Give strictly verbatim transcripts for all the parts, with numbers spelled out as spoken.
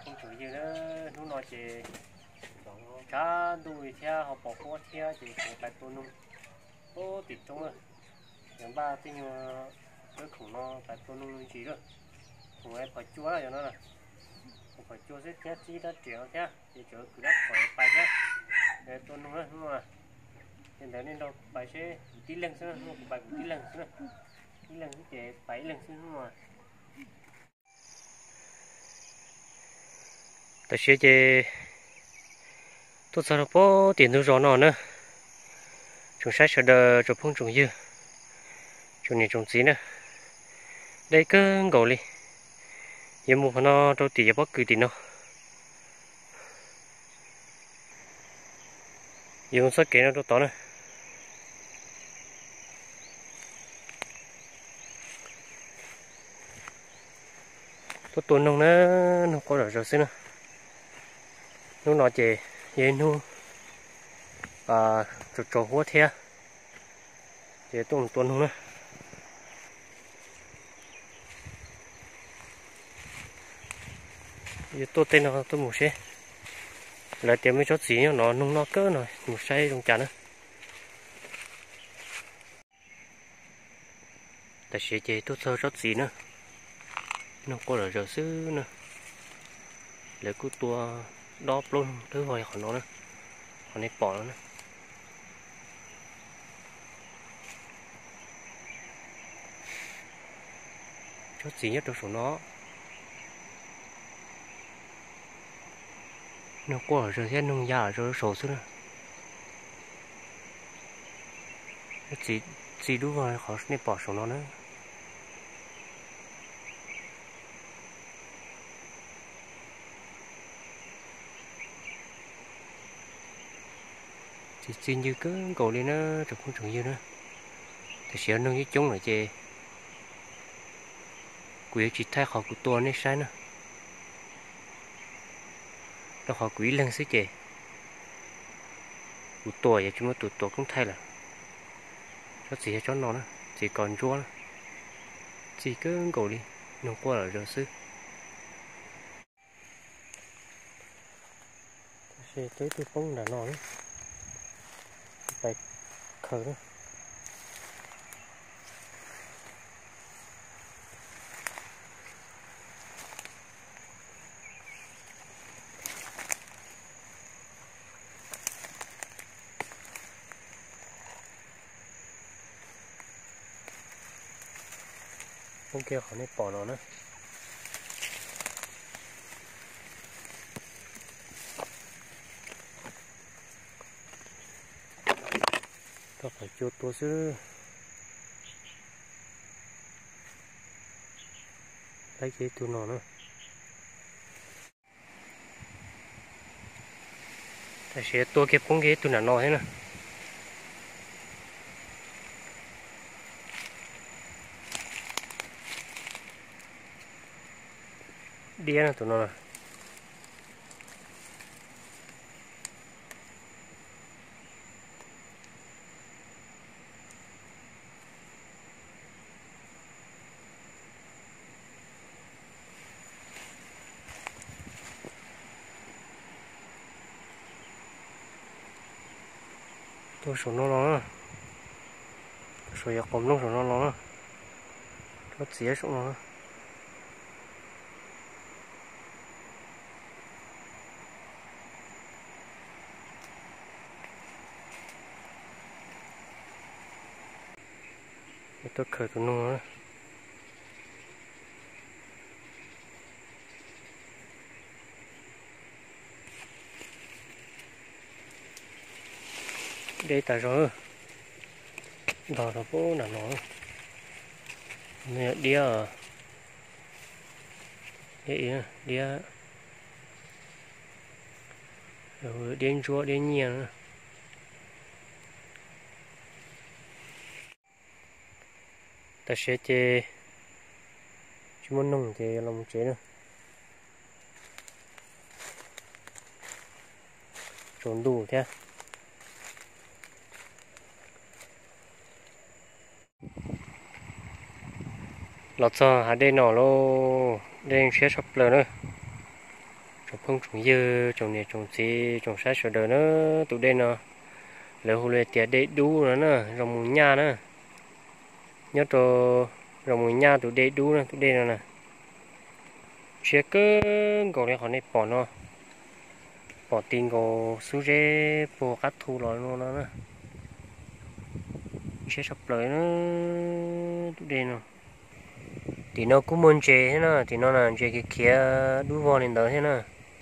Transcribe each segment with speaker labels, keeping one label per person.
Speaker 1: không chủ gì đó nó nói chỉ cá đuôi theo họ bỏ qua theo chỉ có bài tôn luôn ô tịt trong rồi những ba tí nhiều cái khủng nó bài tôn luôn chỉ rồi khủng em phải chua rồi cho nó là phải chua rất nhát chỉ đã triệu nhá chỉ chỗ cứ đất khỏi bài nhá để tôn luôn đúng không ạ hiện tại nên đâu bài sẽ tí lần xưa không bài tí lần xưa tí lần cái chế bảy lần xưa đúng không ạ ta sẽ chế tôi sợ có tiền tôi rõ nó nữa chúng sẽ sợ đờ chụp phong trùng dư chúng này trồng gì nữa đây cứ gầu đi giờ mua nó đâu tiền bất cứ tiền đâu giờ con sắt kế nó đâu to nữa tôi tuần nông nó nó có rồi rồi xí nữa nó nói chè vậy nó à chụp trò hoa thea chè tuần tuần không nữa giờ tôi tên nó tôi mua xe lại tiền mới cho gì nó nung nó cỡ rồi mua xe trong chả nữa tại sẽ chè tôi sơ rót gì nữa nó có rồi rồi xứ nữa lấy cú tua đo luôn thứ hồi khỏi nó nữa còn này bỏ nó nữa chốt gì nhất trong số nó nó có rồi thế nông gia rồi sổ xứ nữa chỉ chỉ đúng rồi khỏi này bỏ số nó nữa chỉ xin như cứ cầu đi nó chụp không chừng như nữa thì sẽ nâng cái chống lại chè quý chỉ thay họ của tôi này sai nữa đó họ quý lần xí chè của tôi vậy chúng nó tụt tôi cũng thay là nó chỉ cho nó nữa chỉ còn chua nữa chỉ cứ cầu đi nó qua là rồi xứ sẽ tới tôi phong là nó đấy phải khởi đó không kia khỏi này bỏ nó nữa ta phải cho tôi chứ lấy cái tụi nó nữa ta sẽ tôi cái phong cái tụi nó thế nè đi nè tụi nó tôi số nó nó số giặc cọm nó số nó nó nó xía số nó tôi khởi tụi nó đây tại rồi đỏ nó bố là nó nè đĩa đĩa đĩa rồi đến chúa đến nhiều ta sẽ chơi chúng muốn nông thì làm chế nữa trốn đủ thế lọt cho hả đây nọ lô đây phía sập lờ nữa trồng không trồng dưa trồng này trồng gì trồng sai sửa đời nữa tụi đây nó lỡ hồ lệ tiệt để đủ nữa nè rồng mùi nha nữa nhớ cho rồng mùi nha tụi đây đủ nữa tụi đây nè chia cơ gọi là họ này bỏ nó bỏ tiền của số rễ bỏ cắt thu rồi luôn đó nè chia sập lại nó tụi đây nè thì nó cũng muốn chơi thế nè thì nó là chơi cái kia đu vào lên đó thế nè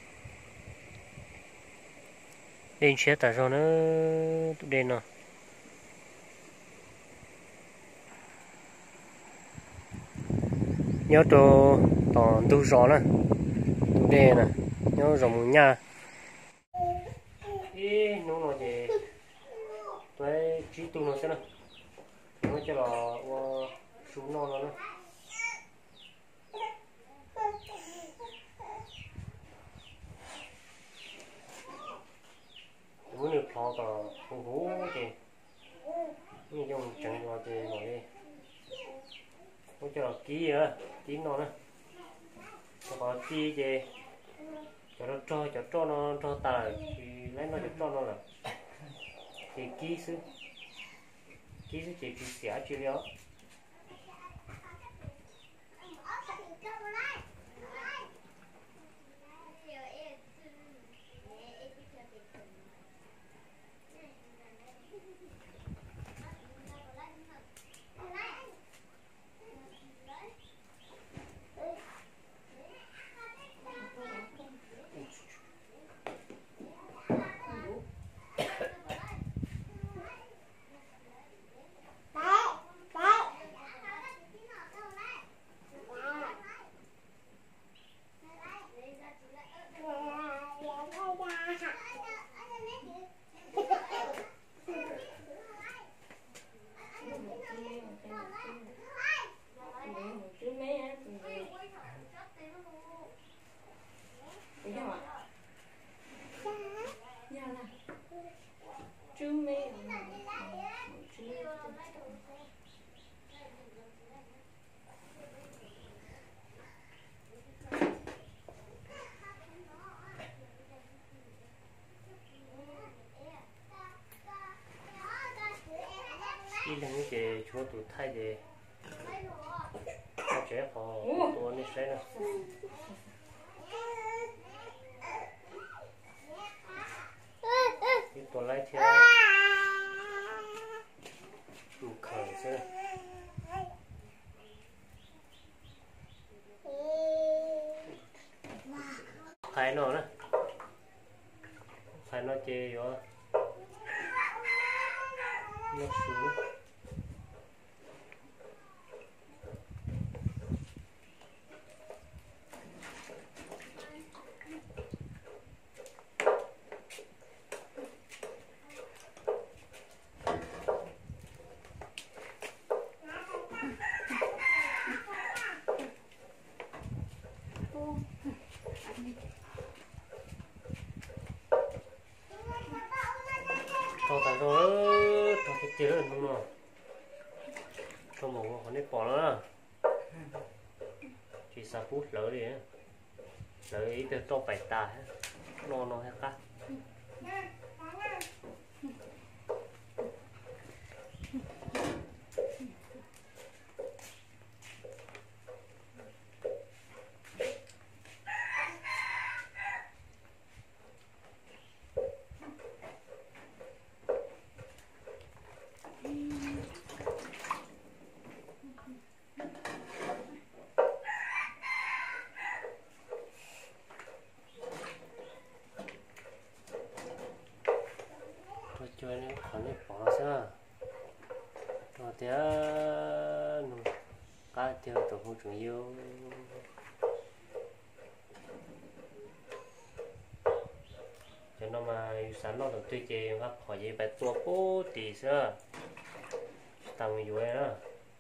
Speaker 1: lên chia tại sao nó tụi đây nè nhớ cho toàn tu rõ nè tụi đây nè nhớ rồng nha ý nó nói gì tôi chỉ tu nó xem nè nó cho là xuống non nó nè muốn được họ cả hú hú thì như trong chẳng qua thì mọi đi nó cho là ký nữa ký nó nè có chi gì cho nó cho cho cho nó cho tài thì lấy nó cho cho nó là thì ký sư ký sư chỉ chỉ xẻ chỉ léo đi làm cái gì chúa tụi thay gì cho trẻ họ tụi nó sẽ nè đi tụi lấy theo tụi khởi sẽ khai nó nè khai nó chơi rồi nó xuống cho tại rồi cho cái chữ đúng không cho một con nếp bỏ nữa chỉ sáu phút lỡ đi lỡ ý từ cho bảy tà nó nó hết cả chơi nó còn nó bỏ sao rồi thế cá tiêu tổ không chủ yếu cho nó mà sáng nó được tươi chè ngắt khỏi gì bài tua bố tí sao tao nhiều ấy đó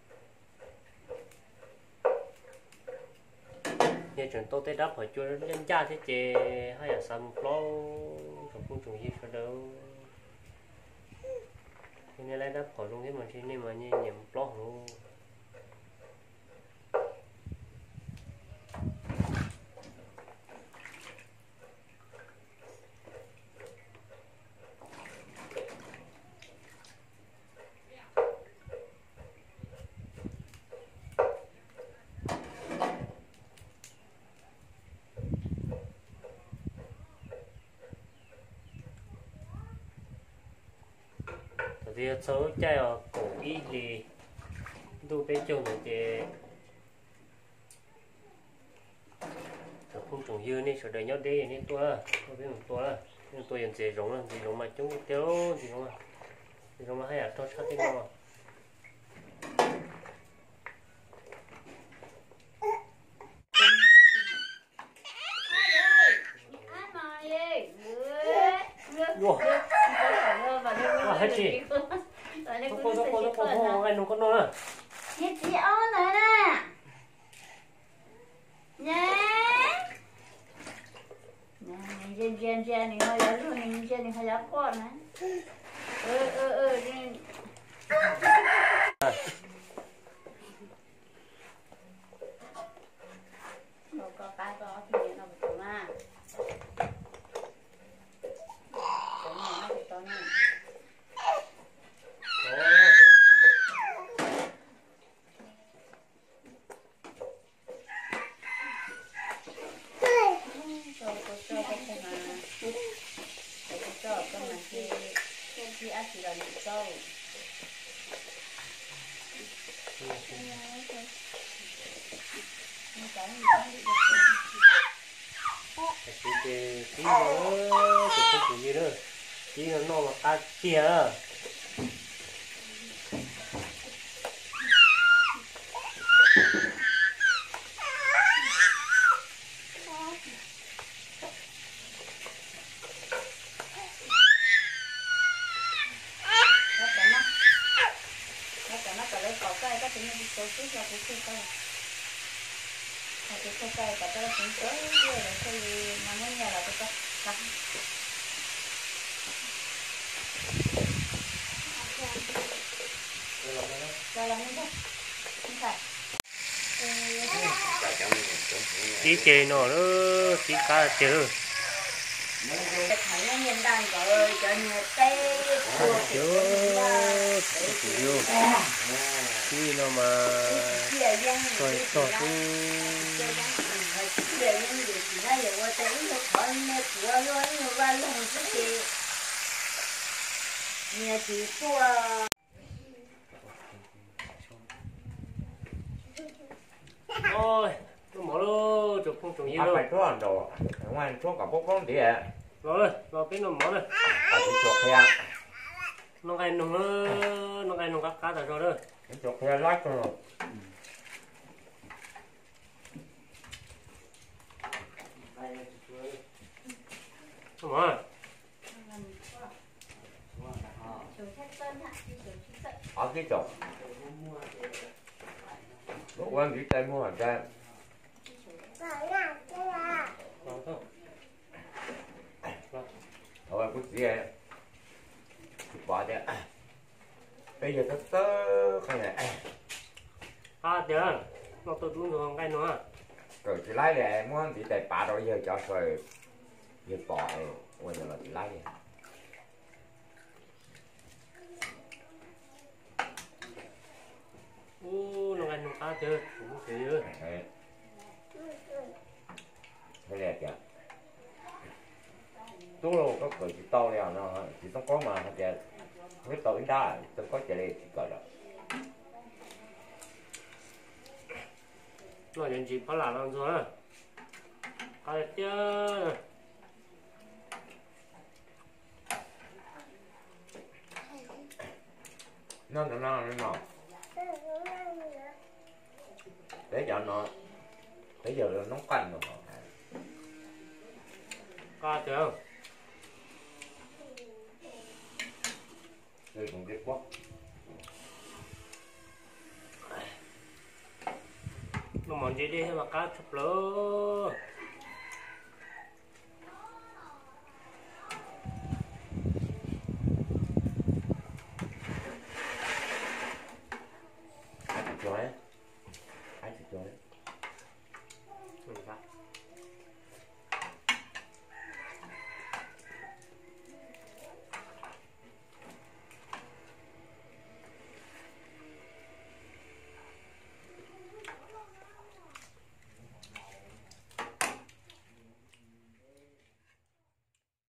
Speaker 1: như chuyện tôi tới đắp hỏi chưa nhân cha thế chè hay là xăm lo không chủ yếu sao đâu nên lấy đắp khỏi luôn cái mình xin nên mà như nhầm lót luôn thì số chạy ở cổ y thì đu bên trong này thì số không trồng dưa nên số đời nhau đây nên tua tôi biết một tua nên tôi hiện gì giống là gì giống mà chúng tiêu gì giống mà gì giống mà hay là tôi sát tiếng nào Wow, hết chị. Nó có nó có nó có nó cái nó có nó à.
Speaker 2: Hết chị ơi nè. Nhá. Nè, nhìn trên trên này hơi lớn luôn, nhìn trên này hơi lớn con nè. Ừ ừ ừ đi. Nó có cái có thì nó bị tổn à.
Speaker 1: Cái cái cái nó chụp không chụp gì nữa, chỉ là nó mà ta chia
Speaker 2: cái cây cây cả tôi cũng tới rồi thì mà nó nhà là tôi cắt rồi là mình
Speaker 1: chỉ chè nó đó chỉ cá chè
Speaker 2: thấy nó nhìn đang rồi cho nhiều tê
Speaker 1: chưa chỉ nó mà rồi rồi
Speaker 2: nhà chị cô
Speaker 1: ôi tôi mở luôn chụp không trồng gì đâu
Speaker 3: phải chuột đồ ngoài chuột cả bốc bóng đi à
Speaker 1: rồi rồi cái nó mở rồi
Speaker 3: à cái chuột kia
Speaker 1: nó cái nó nó cái nó cá cá rồi đó
Speaker 3: cái chuột kia lách rồi
Speaker 1: không mở
Speaker 3: ở cái chuột lúc quan đi tay mua hàng ra thôi cũng gì vậy bỏ đi bây giờ tớ tớ không này
Speaker 1: à được nó tôi đúng rồi cái nó
Speaker 3: rồi thì lấy để muốn thì để bà rồi giờ cho rồi giờ bỏ bây giờ là thì lấy
Speaker 1: ô nó cái nó cá chưa cũng chưa
Speaker 3: thế đẹp kìa đúng rồi có cười chỉ to nào nó chỉต้องcó mà kìa cái tội đá tôi có chạy chỉ cỡ đó
Speaker 1: nó nhận chỉ phải làm làm rồi cái chưa
Speaker 3: nó nó nó nó để cho nó bây giờ là nóng canh rồi
Speaker 1: cá chưa
Speaker 3: đây cũng biết quá
Speaker 1: nó mòn gì đi mà cá chụp lỡ